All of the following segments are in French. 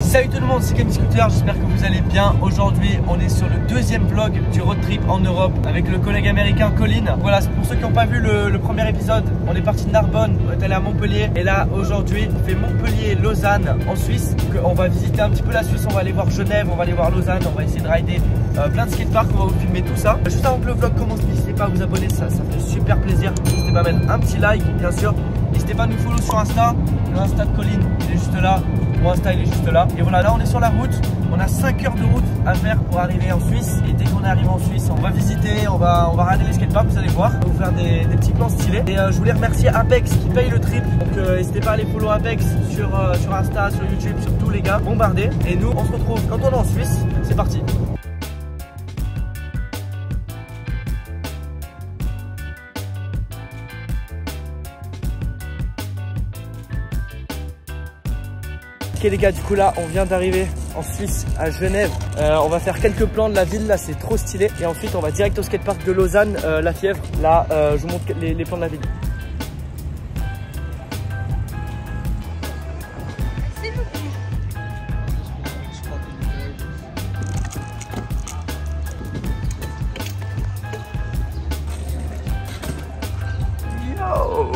Salut tout le monde, c'est Camille Scooter, j'espère que vous allez bien. Aujourd'hui, on est sur le deuxième vlog du road trip en Europe avec le collègue américain Colin. Voilà, pour ceux qui n'ont pas vu le premier épisode, on est parti de Narbonne, on est allé à Montpellier. Et là, aujourd'hui, on fait Montpellier-Lausanne en Suisse. On va visiter un petit peu la Suisse, on va aller voir Genève, on va aller voir Lausanne, on va essayer de rider plein de skateparks, on va vous filmer tout ça. Juste avant que le vlog commence, n'hésitez pas à vous abonner, ça fait super plaisir. N'hésitez pas à mettre un petit like, bien sûr. N'hésitez pas à nous follow sur Insta, l'Insta de Colin, il est juste là. Mon Insta il est juste là. Et voilà, là on est sur la route. On a 5 heures de route à faire pour arriver en Suisse. Et dès qu'on arrive en Suisse, on va visiter, on va rider les skateparks, vous allez voir. On va vous faire des petits plans stylés. Et je voulais remercier Apex qui paye le trip. Donc n'hésitez pas à aller follow Apex sur Insta, sur YouTube, sur tous les gars. Bombardez. Et nous on se retrouve quand on est en Suisse. C'est parti. Ok les gars, du coup là on vient d'arriver en Suisse à Genève. On va faire quelques plans de la ville, là c'est trop stylé. Et ensuite on va direct au skatepark de Lausanne, La Fièvre. Là je vous montre les plans de la ville. Yo!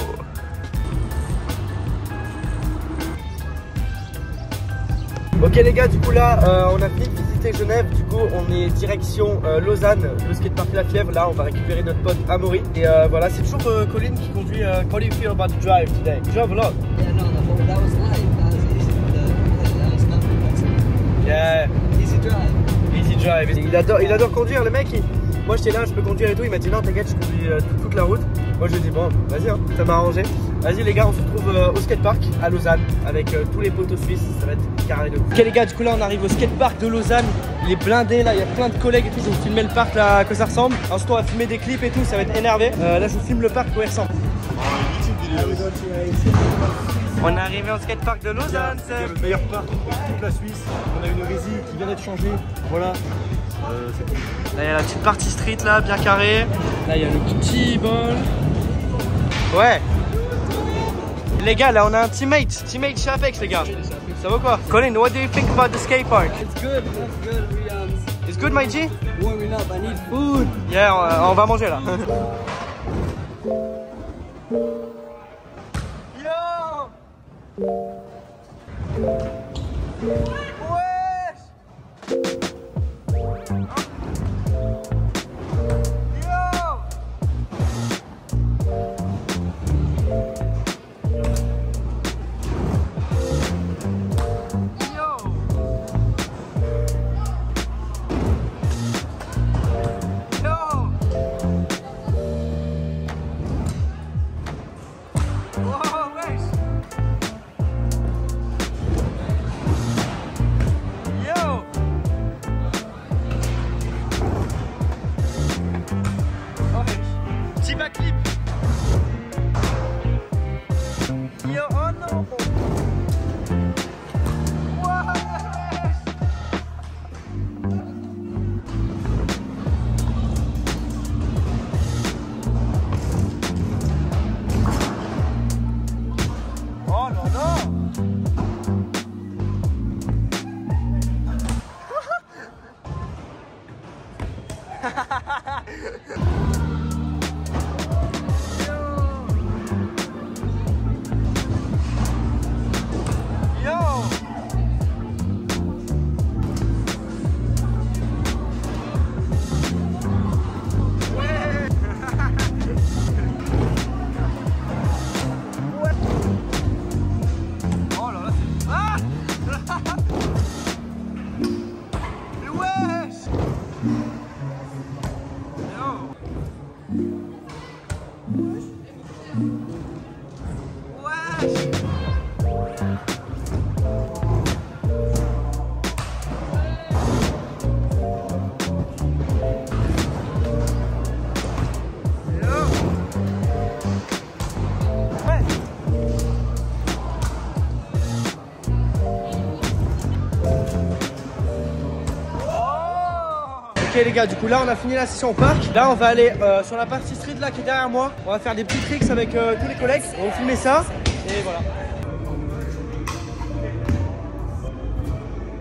Ok les gars, du coup là on a fini de visiter Genève, du coup on est direction Lausanne, le skatepark La Fièvre. Là on va récupérer notre pote Amaury. Et voilà, c'est toujours Colin qui conduit. How do you feel about the drive today? You drive a lot? Yeah, no, that was light. That was easy. That was nothing. Yeah. Easy drive. Easy drive. Il adore conduire le mec. Moi j'étais là, je peux conduire et tout. Il m'a dit non t'inquiète, je conduis toute la route. Moi je lui ai dit bon vas-y hein, ça m'a arrangé. Vas-y les gars, on se retrouve au skatepark à Lausanne avec tous les potos suisses, ça va être carré de ouf. Ok les gars, du coup là on arrive au skatepark de Lausanne. Il est blindé là, il y a plein de collègues et tout, ils ont filmé le parc là, à quoi ça ressemble. Ensuite on va filmer des clips et tout, ça va être énervé. Là je vous filme le parc, à quoi il ressemble. On est arrivé au skatepark de Lausanne, c'est le meilleur parc de toute la Suisse. On a une résie qui vient d'être changée, voilà. C'est cool. Là il y a la petite partie street là, bien carrée. Là il y a le petit ball. Ouais. Les gars, là on a un teammate chez Apex les gars. Ça va quoi? Colin, what do you think about the skate park? It's good. It's good my G? Warming up. I need food. Yeah, on va manger là. Yo! Petit backflip. Yo, oh non. Wow. Oh non non. Ok les gars, du coup là on a fini la session au parc. Là on va aller sur la partie street là qui est derrière moi. On va faire des petits tricks avec tous les collègues. On va filmer ça et voilà.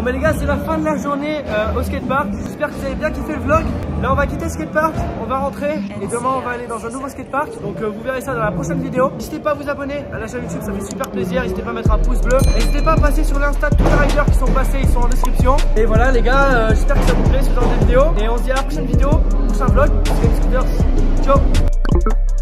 Bon mais les gars, c'est la fin de la journée au skatepark. J'espère que vous avez bien kiffé le vlog. Là on va quitter le skatepark, on va rentrer et demain on va aller dans un nouveau skatepark. Donc vous verrez ça dans la prochaine vidéo. N'hésitez pas à vous abonner à la chaîne YouTube, ça fait super plaisir. N'hésitez pas à mettre un pouce bleu. N'hésitez pas à passer sur l'Insta de tous les riders qui sont passés, ils sont en description. Et voilà les gars, j'espère que ça vous plaît ce genre de vidéo. Et on se dit à la prochaine vidéo, prochain vlog. Ciao.